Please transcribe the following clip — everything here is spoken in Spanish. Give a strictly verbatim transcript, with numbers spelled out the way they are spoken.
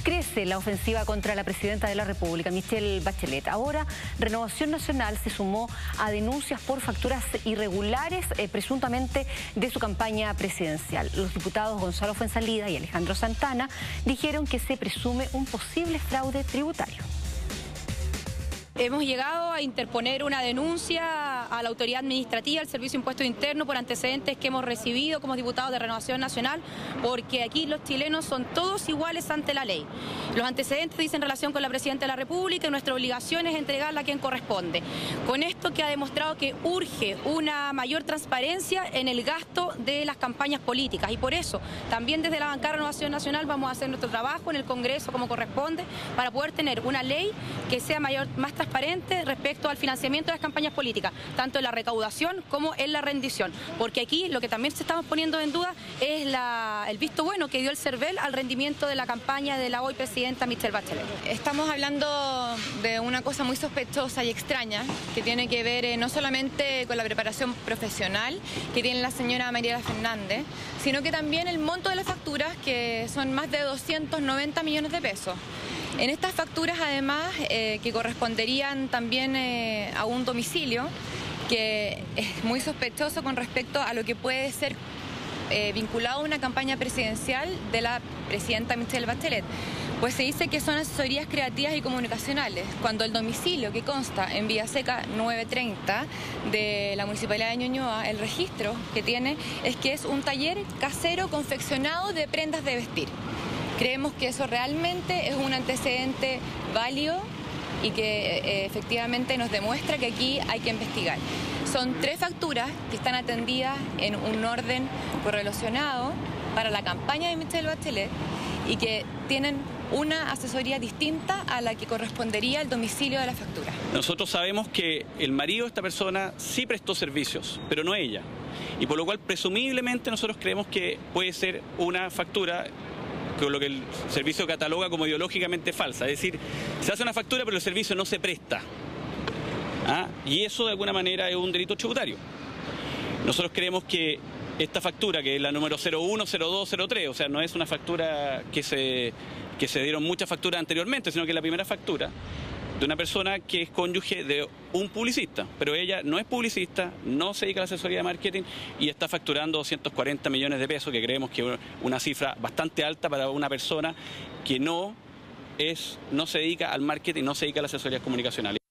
Crece la ofensiva contra la presidenta de la República, Michelle Bachelet. Ahora, Renovación Nacional se sumó a denuncias por facturas irregulares, eh, presuntamente de su campaña presidencial. Los diputados Gonzalo Fuenzalida y Alejandro Santana dijeron que se presume un posible fraude tributario. Hemos llegado a interponer una denuncia a la autoridad administrativa, al Servicio de Impuestos Internos, por antecedentes que hemos recibido como diputados de Renovación Nacional, porque aquí los chilenos son todos iguales ante la ley. Los antecedentes dicen relación con la Presidenta de la República y nuestra obligación es entregarla a quien corresponde. Con esto que ha demostrado que urge una mayor transparencia en el gasto de las campañas políticas, y por eso también desde la bancada de Renovación Nacional vamos a hacer nuestro trabajo en el Congreso como corresponde para poder tener una ley que sea mayor, más transparente respecto al financiamiento de las campañas políticas, tanto en la recaudación como en la rendición, porque aquí lo que también se estamos poniendo en duda es la, el visto bueno que dio el CERVEL al rendimiento de la campaña de la hoy presidenta Michelle Bachelet. Estamos hablando de una cosa muy sospechosa y extraña que tiene que ver eh, no solamente con la preparación profesional que tiene la señora Mariela Fernández, sino que también el monto de las facturas, que son más de doscientos noventa millones de pesos. En estas facturas, además, eh, que corresponderían también eh, a un domicilio, que es muy sospechoso con respecto a lo que puede ser eh, vinculado a una campaña presidencial de la presidenta Michelle Bachelet. Pues se dice que son asesorías creativas y comunicacionales, cuando el domicilio que consta en Villaseca nueve treinta de la Municipalidad de Ñuñoa, el registro que tiene es que es un taller casero confeccionado de prendas de vestir. Creemos que eso realmente es un antecedente válido y que eh, efectivamente nos demuestra que aquí hay que investigar. Son tres facturas que están atendidas en un orden correlacionado para la campaña de Michelle Bachelet y que tienen una asesoría distinta a la que correspondería al domicilio de la factura. Nosotros sabemos que el marido de esta persona sí prestó servicios, pero no ella. Y por lo cual presumiblemente nosotros creemos que puede ser una factura con lo que el servicio cataloga como ideológicamente falsa. Es decir, se hace una factura pero el servicio no se presta. ¿Ah? Y eso de alguna manera es un delito tributario. Nosotros creemos que esta factura, que es la número cero uno, cero dos, cero tres, o sea, no es una factura que se, que se dieron muchas facturas anteriormente, sino que es la primera factura de una persona que es cónyuge de un publicista, pero ella no es publicista, no se dedica a la asesoría de marketing y está facturando doscientos cuarenta millones de pesos, que creemos que es una cifra bastante alta para una persona que no, es, no se dedica al marketing, no se dedica a las asesorías comunicacionales.